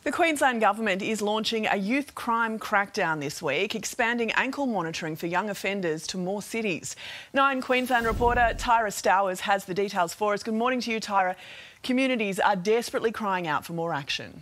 The Queensland Government is launching a youth crime crackdown this week, expanding ankle monitoring for young offenders to more cities. Nine Queensland reporter Tyra Stowers has the details for us. Good morning to you, Tyra. Communities are desperately crying out for more action.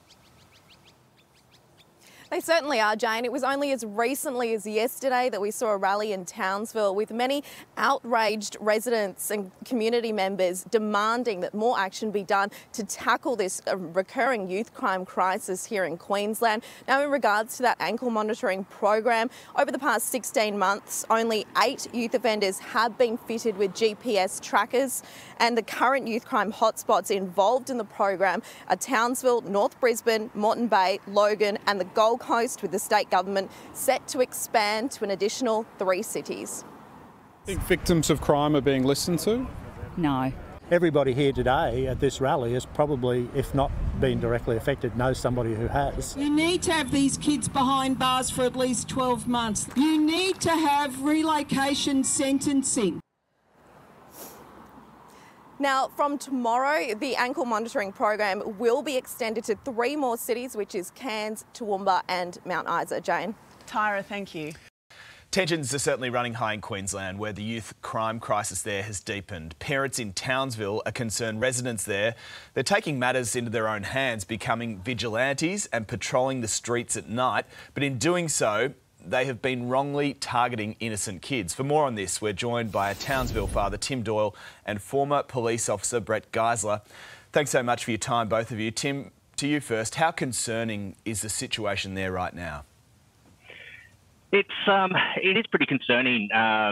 They certainly are, Jane. It was only as recently as yesterday that we saw a rally in Townsville with many outraged residents and community members demanding that more action be done to tackle this recurring youth crime crisis here in Queensland. Now, in regards to that ankle monitoring program, over the past 16 months, only 8 youth offenders have been fitted with GPS trackers, and the current youth crime hotspots involved in the program are Townsville, North Brisbane, Moreton Bay, Logan and the Gold Coast, with the state government set to expand to an additional 3 cities. Think victims of crime are being listened to? No. Everybody here today at this rally has probably, if not been directly affected, knows somebody who has. You need to have these kids behind bars for at least 12 months. You need to have relocation sentencing. Now, from tomorrow, the ankle monitoring program will be extended to 3 more cities, which is Cairns, Toowoomba and Mount Isa. Jane. Tyra, thank you. Tensions are certainly running high in Queensland, where the youth crime crisis there has deepened. Parents in Townsville are concerned residents there, they're taking matters into their own hands, becoming vigilantes and patrolling the streets at night. But in doing so, they have been wrongly targeting innocent kids. For more on this, we're joined by a Townsville father, Tim Doyle, and former police officer, Brett Geisler. Thanks so much for your time, both of you. Tim, to you first, how concerning is the situation there right now? It is pretty concerning.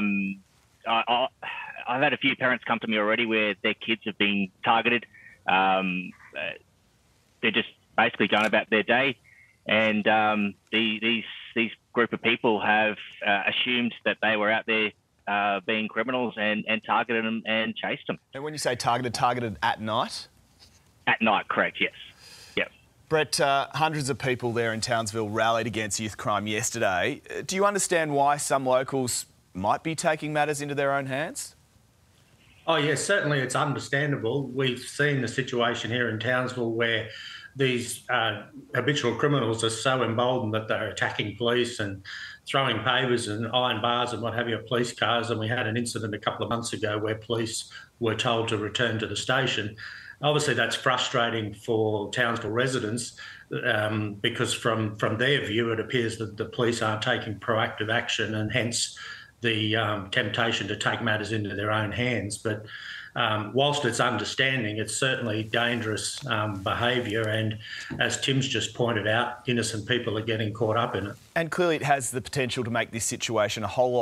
I've had a few parents come to me already where their kids have been targeted. They're just basically going about their day, and these group of people have assumed that they were out there being criminals and targeted them and chased them. And when you say targeted at night? At night, correct, yes. Yep. Brett, hundreds of people there in Townsville rallied against youth crime yesterday. Do you understand why some locals might be taking matters into their own hands? Oh, yes, certainly it's understandable. We've seen the situation here in Townsville where these habitual criminals are so emboldened that they're attacking police and throwing pavers and iron bars and what have you at police cars. And we had an incident a couple of months ago where police were told to return to the station. Obviously, that's frustrating for Townsville residents because from their view, it appears that the police aren't taking proactive action, and hence the temptation to take matters into their own hands. But whilst it's understanding, it's certainly dangerous behaviour, and as Tim's just pointed out, innocent people are getting caught up in it. And clearly it has the potential to make this situation a whole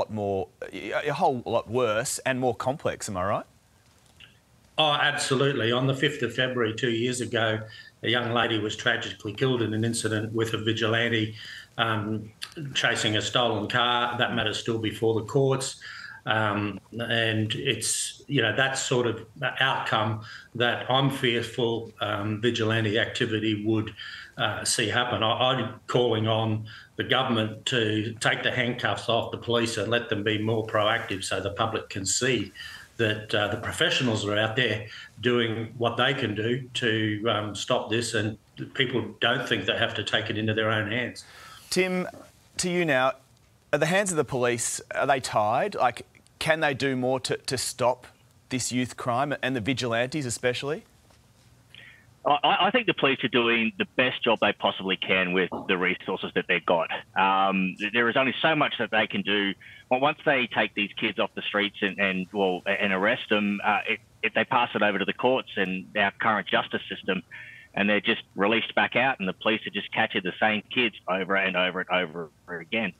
lot worse and more complex, am I right? Oh, absolutely. On the 5th of February 2 years ago, a young lady was tragically killed in an incident with a vigilante chasing a stolen car. That matter's still before the courts. And it's, that sort of outcome that I'm fearful vigilante activity would see happen. I'm calling on the government to take the handcuffs off the police and let them be more proactive so the public can see that the professionals are out there doing what they can do to stop this, and people don't think they have to take it into their own hands. Tim, to you now, are the hands of the police, are they tied? Like, can they do more to stop this youth crime and the vigilantes especially? I think the police are doing the best job they possibly can with the resources that they've got. There is only so much that they can do. Well, once they take these kids off the streets and arrest them, if they pass it over to the courts and our current justice system, and they're just released back out, and the police are just catching the same kids over and over and over again.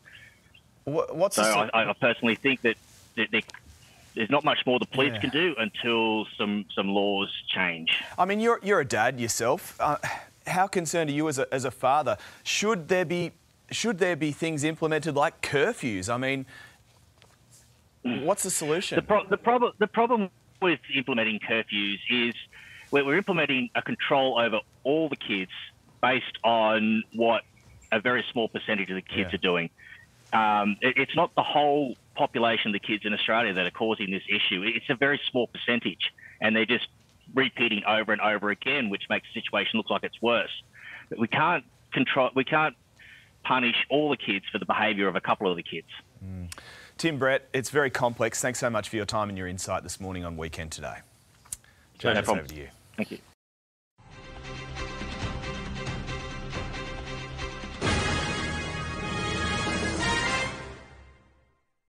I personally think that there's not much more the police can do until some laws change. I mean, you're a dad yourself. How concerned are you as a father? Should there be things implemented like curfews? I mean, what's the solution? The problem with implementing curfews is we're implementing a control over all the kids based on what a very small percentage of the kids are doing. It's not the whole population of the kids in Australia that are causing this issue. It's a very small percentage, and they're just repeating over and over again, which makes the situation look like it's worse. we can't punish all the kids for the behaviour of a couple of the kids. Tim, Brett, it's very complex. Thanks so much for your time and your insight this morning on Weekend Today. Jonas, over to you. Thank you.